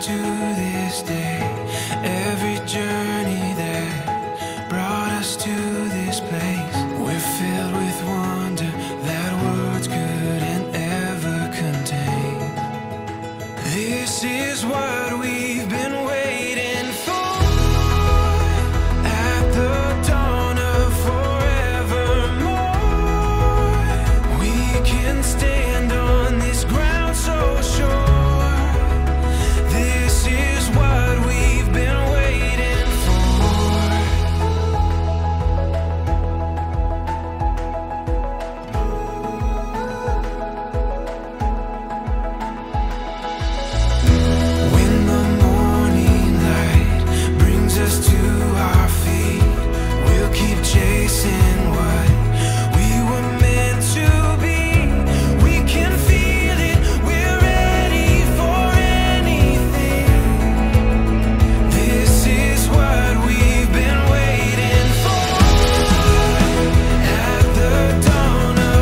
to this day, every journey that brought us to this place. We're filled with wonder that words couldn't ever contain. This is what we've been waiting for. At the dawn of forevermore, we can stand on this ground so sure. This is what we've been waiting for. When the morning light brings us to our feet, we'll keep chasing what we were meant to be. We can feel it, we're ready for anything. This is what we've been waiting for. At the dawn of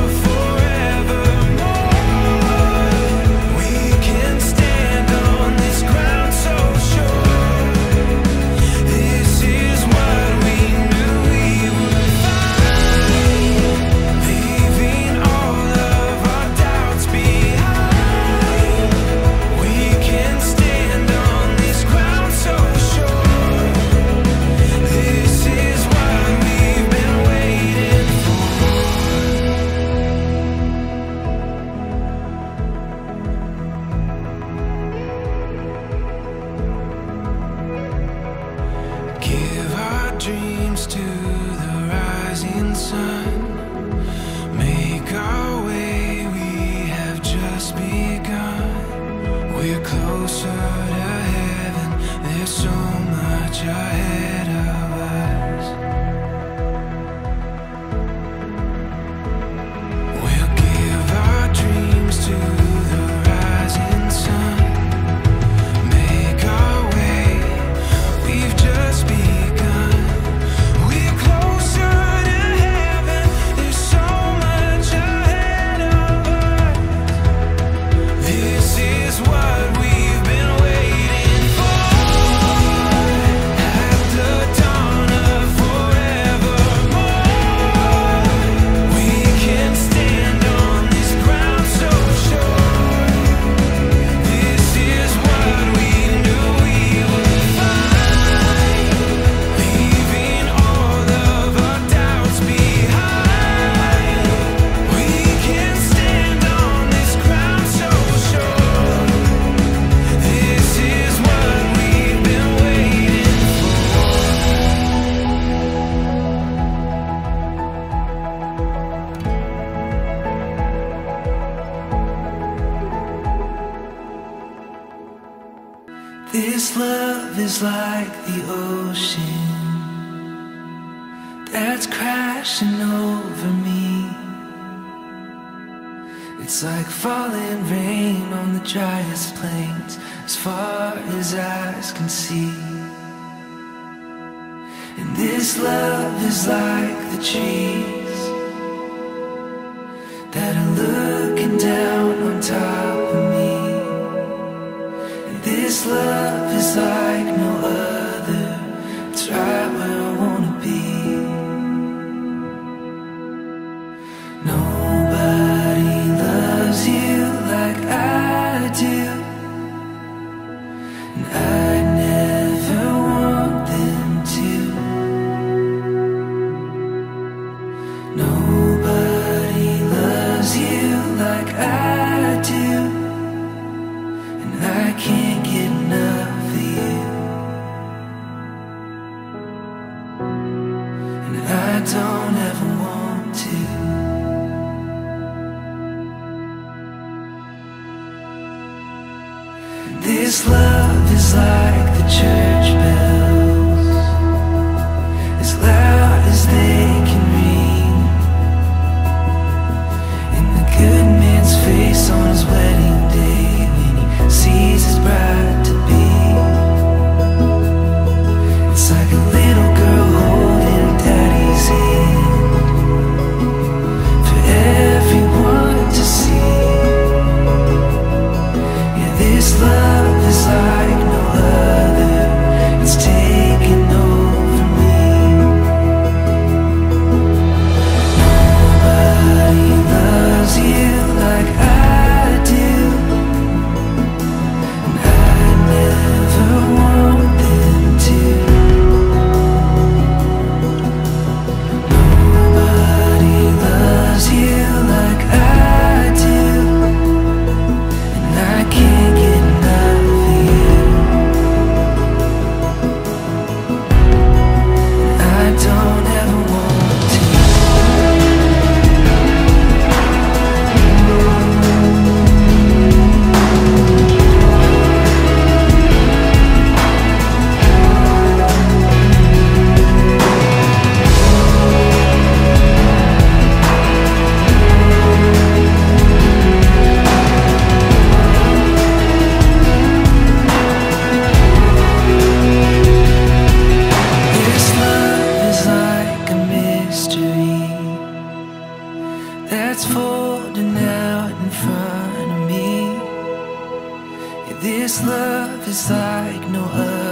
forevermore, we can stand on this ground so sure. This is what we knew we would find, leaving all of our doubts behind. We can stand on this ground so sure. This is what we've been waiting for. Give our dreams to the rising sun. Make our way, we have just begun. We're closer to heaven, there's so much ahead of us. We'll give our dreams to the rising sun. Make our way, we've just begun. We're closer to heaven, there's so much ahead of us. This is what we've been waiting for. At the dawn of forevermore, we can stand on this ground so sure. This is what we knew we would find, leaving all of our doubts behind. We can stand on this ground so sure. This is what we've been waiting for. This love is like the ocean that's crashing over me. It's like falling rain on the driest plains as far as eyes can see. And this love is like the trees that are looking down on top of me. And this love is like no other, it's right where I wanna be. Nobody loves you like I do, and I never want them to. Nobody loves you like I do, and I can't get enough of you. And I don't ever want to. This love is like is like no other.